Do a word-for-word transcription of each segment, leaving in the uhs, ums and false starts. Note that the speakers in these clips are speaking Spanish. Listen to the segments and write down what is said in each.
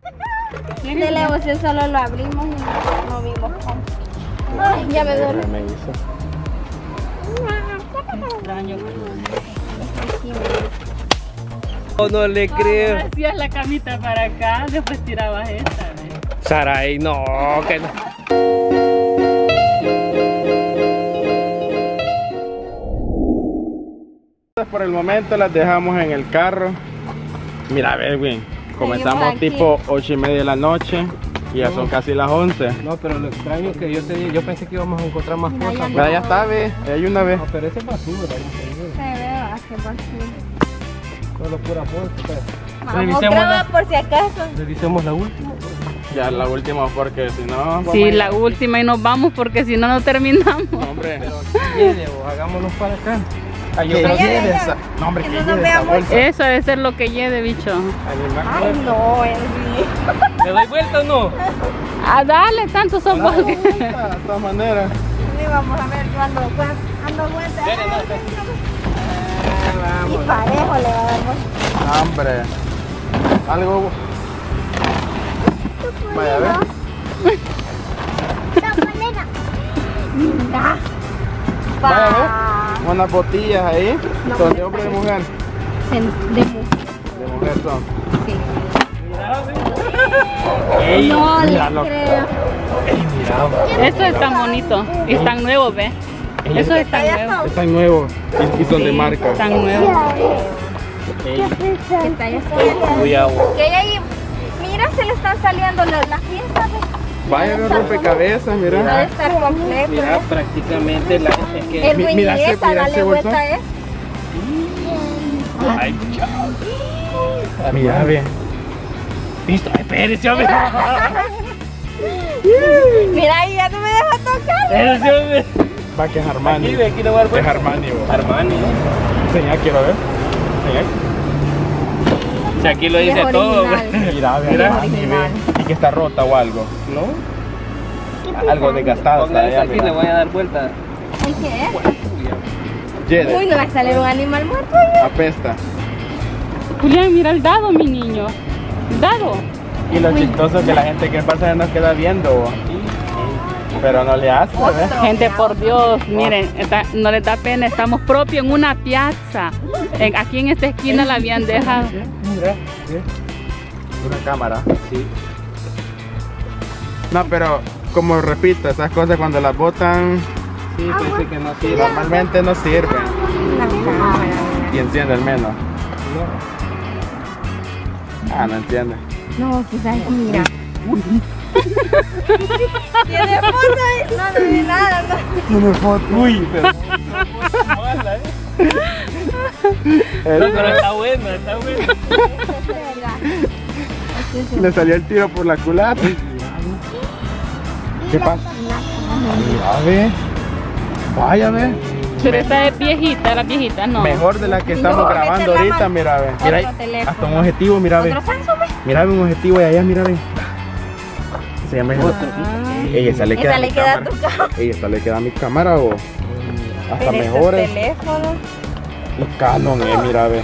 Este negocio solo lo abrimos y no, no vimos cómo. Ay, ya me duele. Me hizo. Extraño. No, no le creo. Hacías la camita para acá, después tirabas esta. ¿eh? Saray, no, que no. Por el momento las dejamos en el carro. Mira, a ver, Edwin, comenzamos tipo ocho y media de la noche y ya son casi las once. No, pero lo extraño es que yo, te, yo pensé que íbamos a encontrar más Mira, cosas. Mira, ya está, ve, hay una vez. No, pero ese es basura. Se ve, va, qué basura. Solo pura fuerza. Vamos, Revisemos graba la- por si acaso. Revisemos la última. Ya la última porque si no... vamos Sí, a ir- la última y nos vamos porque si no, no terminamos. No, hombre. Lleve, o hagámonos para acá. Ah, yo Que creo que lleve ya, ya. esa- No, hombre, Que que no nos lleve esa veamos. bolsa. Eso debe ser lo que lleve, bicho. Ay, no, Elvi. ¿Le doy vuelta o no? Ah, dale, tanto son Dale porque... vuelta, de todas maneras. Sí, vamos a ver cuando ando vuelta. Espere, no, espere. Y parejo le va a dar vuelta. No, hombre. Algo... Vaya, a ver. Mira. Vaya, a ver. Unas botellas ahí. No, ¿Son de me hombre o de parece. mujer? De mujer. De mujer son. Sí. Ey, No le míralo. creo. ey, mira. Eso es tan bonito. Y están nuevos, ¿ves? Eso es tan nuevo. Están nuevos y, y son de Sí, marca. Están nuevos. Ey, ¿Qué talla son? cuidado. Que ahí, mira, se le están saliendo las, las piezas. Vaya, ve, rompecabezas, Debe mira. estar completo. Mira, ¿eh? prácticamente la es que... El mi- Winnie mira ese- esa, mira dale ese vuelta bolsón. a él. Ay, chao. Mira, ve. Listo, espérese, hombre. Mira, ahí ya no me deja tocar. Espérese, hombre. Va que es Armani. Aquí, ve, aquí le voy a dar Es vuelta. Armani, vos. Armani, ¿no? Señal, quiero ver. Señal. Si aquí lo dice Es todo, original. güey. Mira, ve, Mira. Armani, ve. Y que está rota o algo. ¿No? Algo desgastado. está Póngale allá, aquí, mira. le voy a dar vuelta. ¿El qué es? Jede, Uy, no va a salir un animal muerto ahí. apesta. Julián, mira el dado, mi niño. El dado. Y lo chistoso es que la gente que pasa nos queda viendo, vos. Pero no le hace, ¿ves? Gente, por Dios, miren, está- no les da pena, estamos propios en una piazza. En- aquí en esta esquina la habían dejado. Mira, ¿sí? Una cámara. Sí. No, pero como repito, esas cosas cuando las botan Sí, pensé que no sirve. normalmente no sirven. La cámara. Y encienden menos. Ah, no entiende. No, quizás, mira. Tiene foto ahí. No, no vi nada. No. Tiene foto. Uy, pero... No, pero está bueno, está bueno. De verdad. Le salió el tiro por la culata. ¿Qué pasa? Mira, ve. Vaya, ve. Pero esta es viejita, la viejita, no. Mejor de la que estamos No, grabando mete la ahorita, mano. mira, ve. Mira, ahí, Otro teléfono. hasta un objetivo, mira, ve. ¿Otro Samsung? ve? Mira, ve un objetivo de allá, mira, ve. Se llama eso. Ey, esa le queda Esa a le mi queda a cámara. tu cámara. Ey, esa le queda a mi cámara, o hasta Pero estos mejores. teléfonos. Los Canon, eh, mira, ve.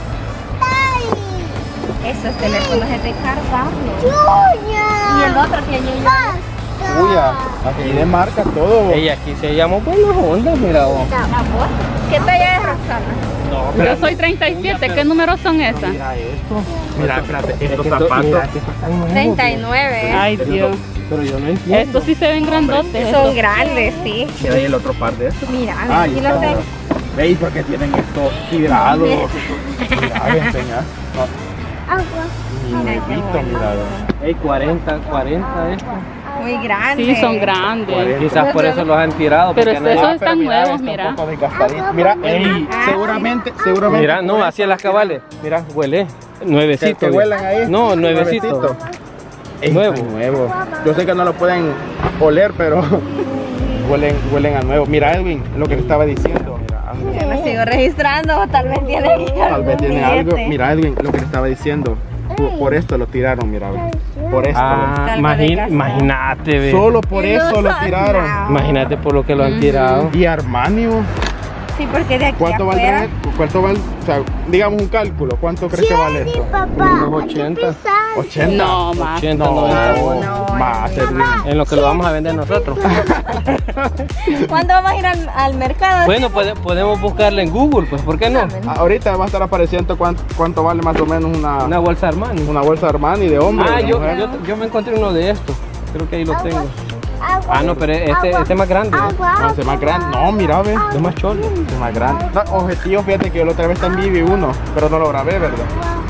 Esos teléfonos es de Carvalho. Y el otro que yo Uy, aquí de marca todo. Ella aquí se llama buenas ondas, mira vos. ¿Qué talla es, Roxana? No, Yo soy treinta y siete, ¿qué números son esas? Mira esto. Mira, espérate, estos esto- zapatos. mira, que estos están nuevos, treinta y nueve. ¿eh? Ay, Dios. pero yo no entiendo. Estos sí se ven grandotes. Son estos. grandes, sí. Mira ahí el otro par de estos. Mira, Ah, aquí ahí los está. tengo. ¿Veis por qué tienen estos tirados? Mira, ve, enseñar. No, ni negrito, mira, ve. Ey, cuarenta, cuarenta esto. Muy grandes. Sí, son grandes. Quizás por eso los han tirado. Pero porque esos nadie- están pero nuevos, está mira. un poco desgastadito. Mira, ey, seguramente, seguramente. Mira, no, hacia las cabales. Mira, huele. Que, Nuevecito. que huelan ahí. No, nuevecito. Ey, Nuevo. está nuevo. Yo sé que no lo pueden oler, pero huelen, huelen a nuevo. Mira, Edwin, lo que te estaba diciendo. Mira, Edwin. Yo lo sigo registrando, o tal vez tiene Tal algún vez tiene algo. billete. Mira, Edwin, lo que te estaba diciendo. Por, por esto lo tiraron, mira, ve. Por esto. Ah, Algo imagi- de casa. imagínate, ve. Solo por Y eso no lo son tiraron. nada. Imagínate por lo que lo han tirado. Y Armani, vos. Sí, porque de aquí ¿Cuánto afuera... vale? ¿Cuánto vale? O sea, digamos un cálculo. ¿Cuánto crees que vale esto? Unos ochenta. ¿ochenta? No, más. ochenta, No, noventa. no, más, no, Edwin. En lo que lo vamos a vender nosotros. ¿Cuándo vamos a ir al, al mercado? Bueno, pode- podemos buscarla en Google, pues, ¿por qué no? Ahorita va a estar apareciendo cuánto, cuánto vale más o menos una, Una bolsa Armani. una bolsa Armani de hombre. Ah, de yo, mujer. yo, yo me encontré uno de estos. Creo que ahí lo tengo. Ah, no, pero este, este es más grande. ¿eh? No, ese es más grande. No, mira, ve. Es más cholo. Ese es más grande. No, objetivo, fíjate que yo la otra vez también vi uno, pero no lo grabé, ¿verdad?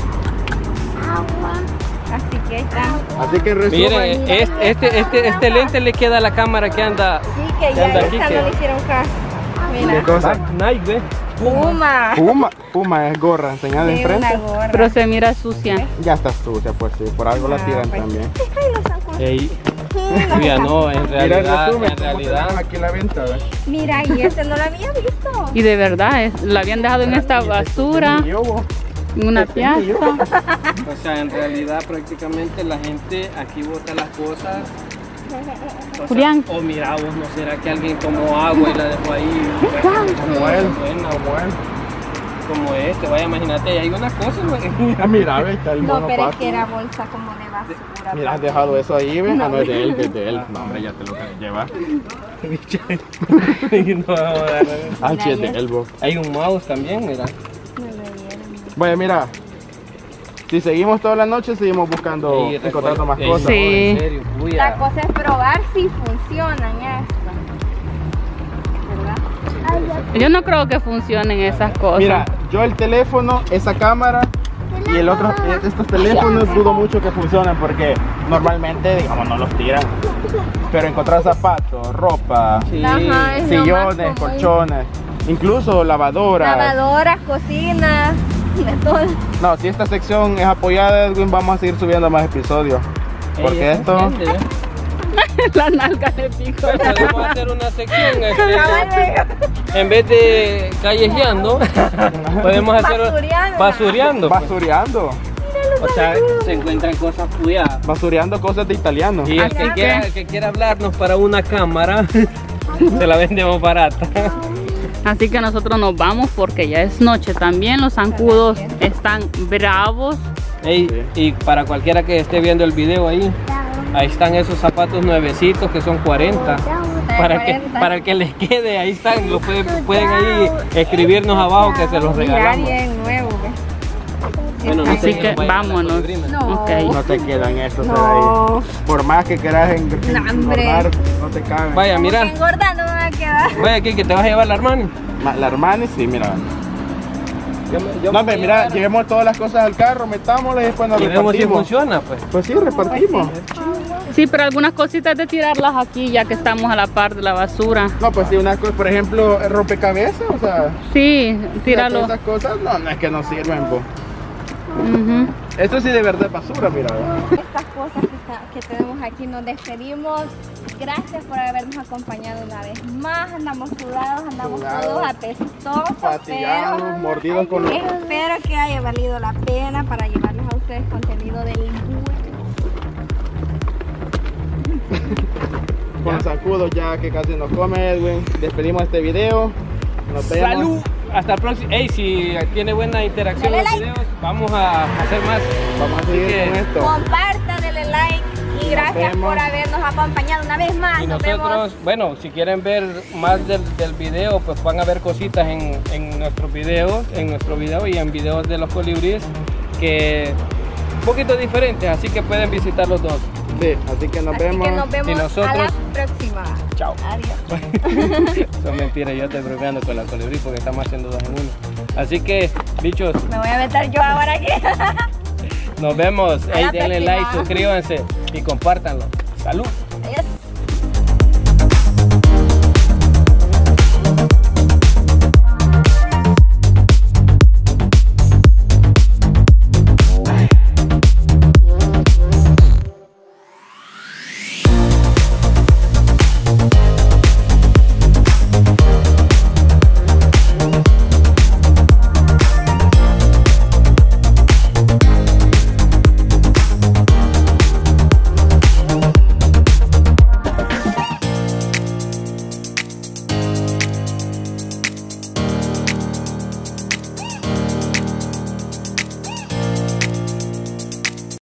Así que ahí está. Así que resumen. Miren, este, este, este, este lente le queda a la cámara que anda. Sí, que ¿Qué ya anda esta aquí, no qué? le hicieron caso. ¿Qué Mira. cosa? Nike, ¿ve? Puma. Puma, Puma es gorra, enseñada de Sí, una enfrente. gorra. Pero se mira sucia. Ya está sucia, pues sí, por algo la Ah, tiran pues. también. Ay, los zancos. Ey, mira, no, en Mira el realidad, resumen, en cómo realidad. tenemos aquí la venta, ¿ves? Mira, y este no lo había visto. Y de verdad, es- la habían dejado en esta basura, Y yo, vos. en una piazza. O sea, en realidad prácticamente la gente aquí bota las cosas. O sea, Julián. o mira vos, ¿no será que alguien tomó agua y la dejó ahí? Como él, Buena, como él. como este, vaya, imagínate, ahí hay una cosa, güey. Ah, mira, ve, está el No, pero es monopato. que era bolsa como de basura. Mira, has dejado eso ahí, ¿ves? Ah, no es de él, es de él. No, hombre, ya te lo llevas. No, Ah, sí, es de él, vos. hay un mouse también, mira. Vaya, mira. Si seguimos toda la noche, seguimos buscando, Ey, encontrando más ey, cosas. no, Sí. en serio, La puya. cosa es probar si funcionan estas. ¿Verdad? Yo no creo que funcionen esas cosas. Mira, yo el teléfono, esa cámara y el otro, estos teléfonos dudo mucho que funcionen porque normalmente, digamos, no los tiran. Pero encontrar zapatos, ropa, Sí. Ajá, es lo más sillones, común. colchones, incluso lavadoras. Lavadoras, cocinas, de todo. No, si esta sección es apoyada, Edwin, vamos a seguir subiendo más episodios. Ey, Porque esa esto... gente, ¿eh? la nalga de pico. Pues podemos hacer una sección, este, Cabal, en vez de callejeando, podemos hacer Basureando. basureando. pues. Basureando. O sea, se encuentran cosas puyadas. Basureando cosas de italiano. Y el Así que que- quiera, el que quiera hablarnos para una cámara, se la vendemos barata. Así que nosotros nos vamos porque ya es noche. También los zancudos están bravos. Ey, y para cualquiera que esté viendo el video ahí, ahí están esos zapatos nuevecitos que son cuarenta. Para que, cuarenta. para que les quede, ahí están, lo pueden, pueden ahí escribirnos abajo que se los Mira, regalamos. bien nuevo. ¿ves? Bueno, no Así sé, que no vayan a la vámonos. colibrina. No. Ok. No te quedan estos No. ahí. Por más que quieras en, en- No, hombre. engordar, no te caben. Vaya, Como mira, que engordando me va a quedar. vaya aquí que te vas a llevar la Armani. Ma- La Armani, sí, mira. Yo me- yo No, me hombre, voy a mira, llevar- llevemos todas las cosas al carro, metámoslas y después nos y vemos si repartimos. funciona, pues. Pues sí, repartimos. Sí, pero algunas cositas de tirarlas aquí ya que estamos a la par de la basura. No, pues sí, una cosa, por ejemplo, el rompecabezas, o sea, Sí, tíralo. esas cosas, no, no es que no sirven, po. Ujú. Esto sí de verdad es basura, mira. Estas cosas que, está- que tenemos aquí nos despedimos. Gracias por habernos acompañado una vez más. Andamos sudados, andamos Sudados, todos apestosos. fatigados, pero mordidos con los... espero que haya valido la pena para llevarles a ustedes contenido del Con los sacudos ya que casi nos come, Edwin. Despedimos este video. Nos vemos. Salud. Hasta el próximo. Ey, si tiene buena interacción Dale los like. videos, vamos a hacer más. Vamos a Así seguir que- con esto. Compartan, denle like y gracias vemos. por habernos acompañado una vez más. Y Nos nosotros, vemos. bueno, si quieren ver más del, del video, pues van a ver cositas en, en nuestros videos, en nuestro video y en videos de los colibríes que un poquito diferentes, así que pueden visitar los dos. Sí, así que nos Así vemos. que nos vemos Y nosotros- a la próxima. Chao. Adiós. Son mentiras, yo estoy bromeando con la colibrí porque estamos haciendo dos en uno. Así que, bichos, Me voy a meter yo ahora aquí. nos vemos. A Ey, la denle próxima. like, suscríbanse y compártanlo. Salud.